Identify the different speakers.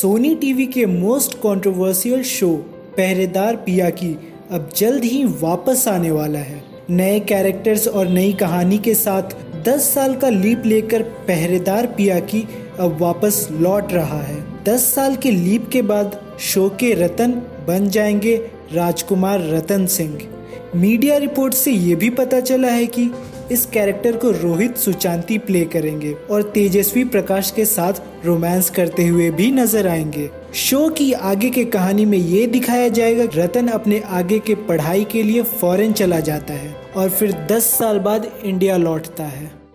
Speaker 1: Soni TV के most controversial show Pehredaar Piya की अब जल्द ही वापस आने वाला है। नए कैरेक्टर्स और नई कहानी के साथ 10 साल का लीप लेकर पहरेदार पिया की अब वापस लौट रहा है। 10 साल के लीप के बाद शो के रतन बन जाएंगे राजकुमार रतन सिंह। मीडिया रिपोर्ट से ये भी पता चला है कि इस कैरेक्टर को रोहित सुशांति प्ले करेंगे और तेजस्वी प्रकाश के साथ रोमांस करते हुए भी नजर आएंगे। शो की आगे के कहानी में ये दिखाया जाएगा रतन अपने आगे के पढ़ाई के लिए फॉरेन चला जाता है और फिर 10 साल बाद इंडिया लौटता है।